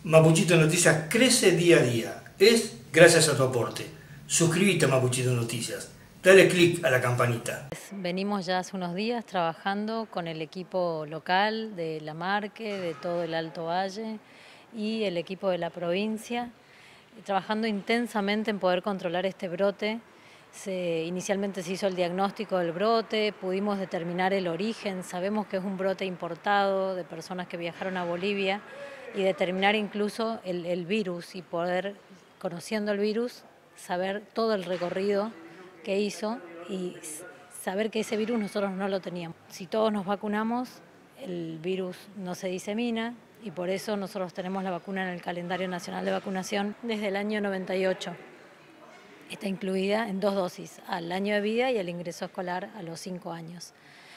Mapuchito Noticias crece día a día. Es gracias a tu aporte. Suscríbete a Mapuchito Noticias. Dale click a la campanita. Venimos ya hace unos días trabajando con el equipo local de La Marque, de todo el Alto Valle y el equipo de la provincia, trabajando intensamente en poder controlar este brote. Inicialmente se hizo el diagnóstico del brote, pudimos determinar el origen, sabemos que es un brote importado de personas que viajaron a Bolivia y determinar incluso el virus y poder, conociendo el virus, saber todo el recorrido que hizo y saber que ese virus nosotros no lo teníamos. Si todos nos vacunamos, el virus no se disemina y por eso nosotros tenemos la vacuna en el calendario nacional de vacunación desde el año 98. Está incluida en 2 dosis, al año de vida y al ingreso escolar a los 5 años.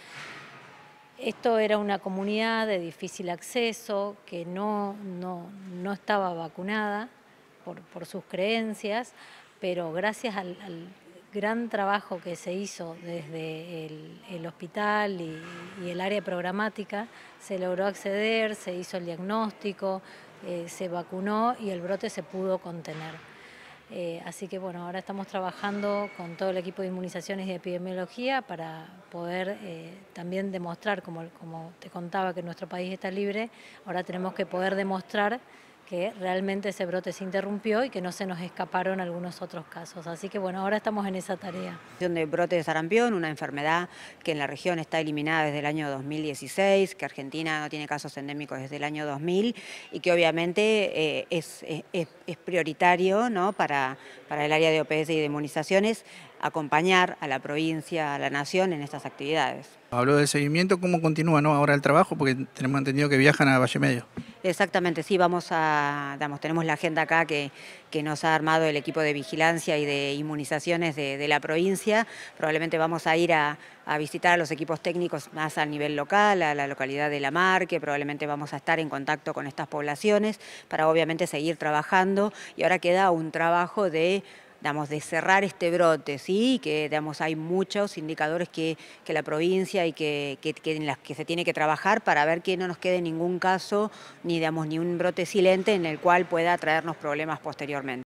Esto era una comunidad de difícil acceso que no estaba vacunada por sus creencias, pero gracias al gran trabajo que se hizo desde el hospital y el área programática, se logró acceder, se hizo el diagnóstico, se vacunó y el brote se pudo contener. Así que bueno, ahora estamos trabajando con todo el equipo de inmunizaciones y de epidemiología para poder también demostrar, como te contaba, que nuestro país está libre. Ahora tenemos que poder demostrar que realmente ese brote se interrumpió y que no se nos escaparon algunos otros casos. Así que bueno, ahora estamos en esa tarea. De brote de sarampión, una enfermedad que en la región está eliminada desde el año 2016, que Argentina no tiene casos endémicos desde el año 2000 y que obviamente es prioritario, ¿no?, para el área de OPS y de inmunizaciones acompañar a la provincia, a la nación en estas actividades. Habló del seguimiento, ¿cómo continúa, no, ahora el trabajo? Porque tenemos entendido que viajan a Valle Medio. Exactamente, sí, tenemos la agenda acá que nos ha armado el equipo de vigilancia y de inmunizaciones de la provincia. Probablemente vamos a ir a visitar a los equipos técnicos más a nivel local, a la localidad de La Marque, probablemente vamos a estar en contacto con estas poblaciones para obviamente seguir trabajando y ahora queda un trabajo de cerrar este brote, ¿sí? Que hay muchos indicadores que la provincia y en las que se tiene que trabajar para ver que no nos quede ningún caso ni un brote silente en el cual pueda traernos problemas posteriormente.